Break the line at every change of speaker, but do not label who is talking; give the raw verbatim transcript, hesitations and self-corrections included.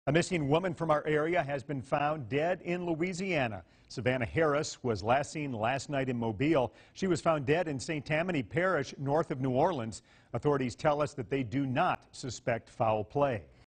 A missing woman from our area has been found dead in Louisiana. Savannah Harris was last seen last night in Mobile. She was found dead in Saint Tammany Parish, north of New Orleans. Authorities tell us that they do not suspect foul play.